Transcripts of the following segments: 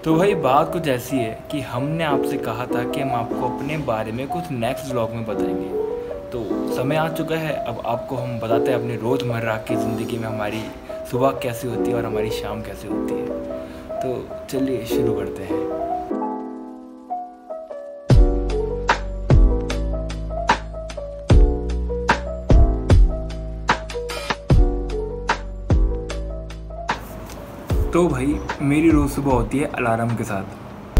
तो भाई बात कुछ ऐसी है कि हमने आपसे कहा था कि हम आपको अपने बारे में कुछ नेक्स्ट व्लॉग में बताएंगे। तो समय आ चुका है, अब आपको हम बताते हैं अपनी रोज़मर्रा की ज़िंदगी में हमारी सुबह कैसी होती है और हमारी शाम कैसे होती है। तो चलिए शुरू करते हैं। तो भाई मेरी रोज़ सुबह होती है अलार्म के साथ।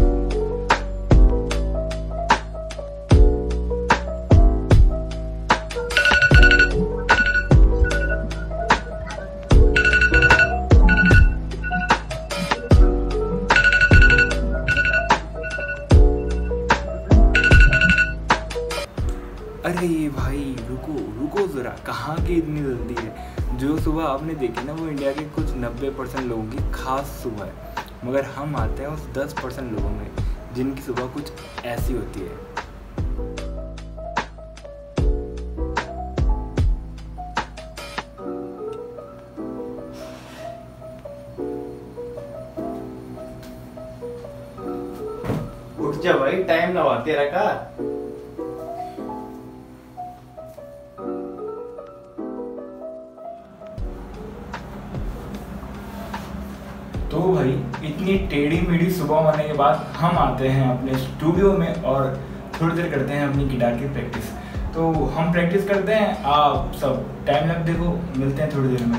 अरे भाई रुको रुको ज़रा, कहाँ की इतनी जल्दी है। जो सुबह आपने देखी ना वो इंडिया के कुछ 90% लोगों की खास सुबह है, मगर हम आते हैं उस 10% लोगों में जिनकी सुबह कुछ ऐसी होती है। उठ जा भाई, टाइम ना बात तेरा का। तो भाई इतनी टेढ़ी मेढ़ी सुबह होने के बाद हम आते हैं अपने स्टूडियो में और थोड़ी देर करते हैं अपनी गिटार की प्रैक्टिस। तो हम प्रैक्टिस करते हैं, आप सब टाइम लैप देखो, मिलते हैं थोड़ी देर में।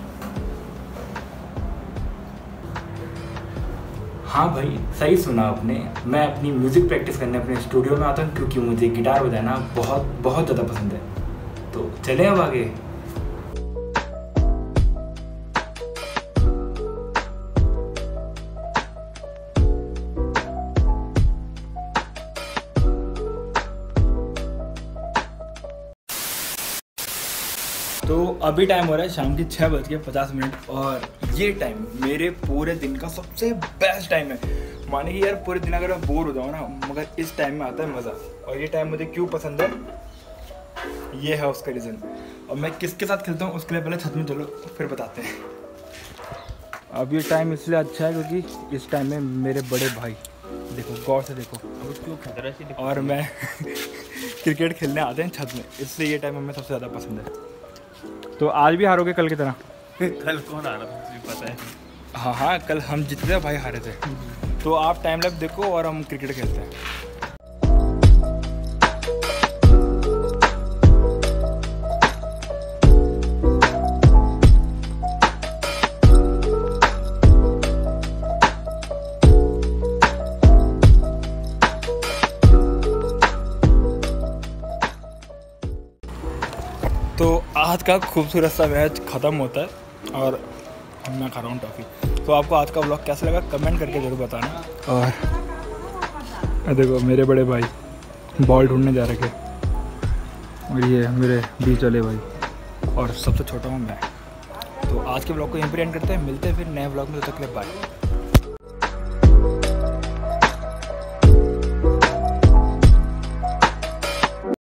हाँ भाई सही सुना आपने, मैं अपनी म्यूज़िक प्रैक्टिस करने अपने स्टूडियो में आता हूँ क्योंकि मुझे गिटार बजाना बहुत बहुत ज़्यादा पसंद है। तो चलें अब आगे। तो अभी टाइम हो रहा है शाम के 6:50 और ये टाइम मेरे पूरे दिन का सबसे बेस्ट टाइम है। माने कि यार पूरे दिन अगर मैं बोर हो जाऊँ ना, मगर इस टाइम में आता है मज़ा। और ये टाइम मुझे क्यों पसंद है, ये है उसका रीज़न। और मैं किसके साथ खेलता हूँ उसके लिए पहले छत में चलो फिर बताते हैं। अब ये टाइम इसलिए अच्छा है क्योंकि इस टाइम में मेरे बड़े भाई, देखो गौर से देखो, और मैं क्रिकेट खेलने आते हैं छत में, इसलिए ये टाइम हमें सबसे ज़्यादा पसंद है। तो आज भी हारोगे कल की तरह? कल कौन आ रहा था मुझे पता है। हाँ हाँ, कल हम जीते थे, भाई हारे थे। तो आप टाइम लैप देखो और हम क्रिकेट खेलते हैं। तो आज का खूबसूरत सा मैच ख़त्म होता है और मैं खा रहा हूँ टॉफ़ी। तो आपको आज का व्लॉग कैसा लगा कमेंट करके ज़रूर बताना। और देखो मेरे बड़े भाई बॉल ढूंढने जा रखे, और ये मेरे बीच वाले भाई, और सबसे छोटा हूँ मैं। तो आज के व्लॉग को यहीं पर एंड करते हैं, मिलते हैं फिर नए व्लॉग में, तब तक के लिए बाय।